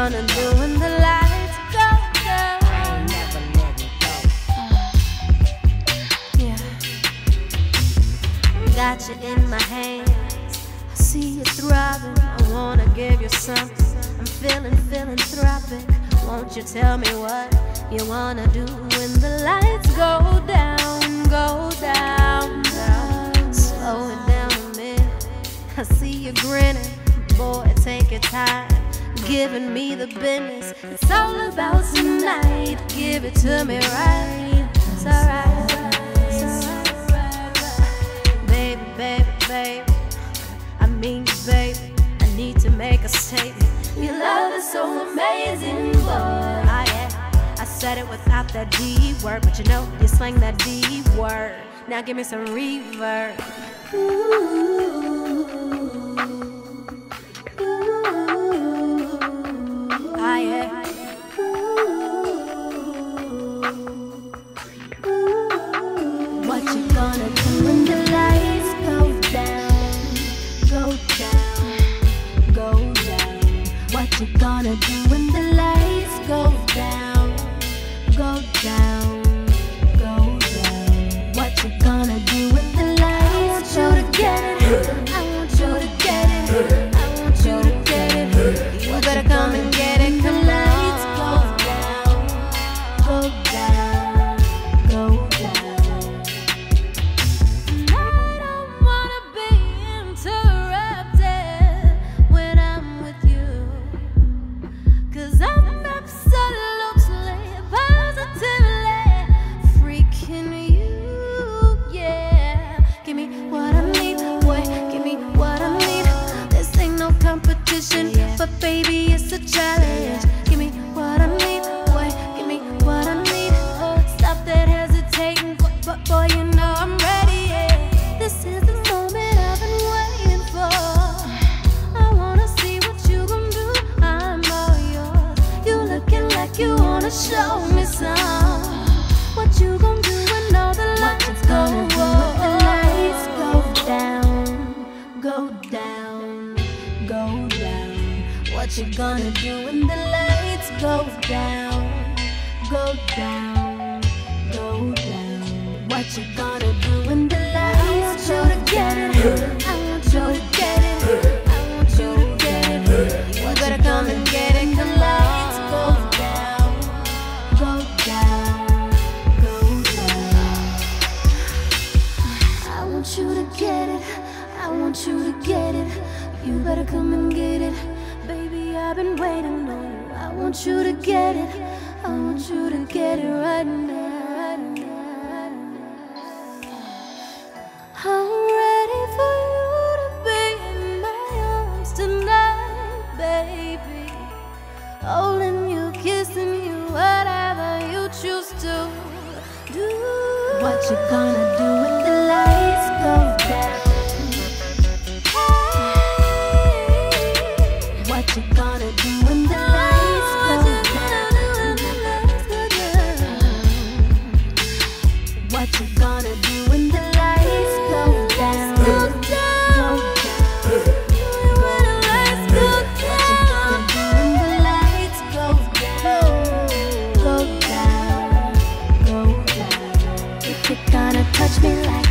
gonna do when the lights go down? I ain't never letting go. Yeah. Got you in my hands, I see you throbbing. I wanna give you something. I'm feeling throbbing. Won't you tell me what you wanna do when the lights go down, go down, down? Slow it down a minute, I see you grinning. Boy, take your time, giving me the business. It's all about tonight, give it to me right. It's alright, baby, baby, baby. I mean, baby, I need to make a statement. Your love is so amazing, boy. I said it without that D word, but you know you slang that D word. Now give me some reverb. Ooh, yeah. What you gonna do when the lights go down, go down, go down? What you gonna do when the lights go down, go down, go down? What you gonna do when the lights go down? I want you to get it, I want you to get it. You better come and get it, come lights go down, go down, go down. And I don't wanna be interrupted when I'm with you, 'cause I'm absolutely, positively freaking you, yeah. Give me what I need, boy, give me what I need. This ain't no competition, but baby, it's a challenge. Give me what I need, boy, give me what I need. Stop that hesitating, but boy, you know I'm ready, yeah. This is the moment I've been waiting for. I wanna see what you gon' do, I'm all yours. You looking like you wanna show me some. What you gon' do when all the lights go down, go down, go down? What you gonna do when the lights go down, go down, go down? What you gonna do when the lights go down? I want you to get it, I want you to get it. You better come and get it, the lights go down, go down, go down. I want you to get it, I want you to get it. You better come and get it, baby, I've been waiting on you. I want you to get it, I want you to get it right now, right now. I'm ready for you to be in my arms tonight, baby. Holding you, kissing you, whatever you choose to do. What you gonna do when the lights go down? What you gonna do when the lights go down? What you gonna do when the lights go down? Go down, go down. What you gonna do when the lights go down? Go down, go down. If you're gonna touch me like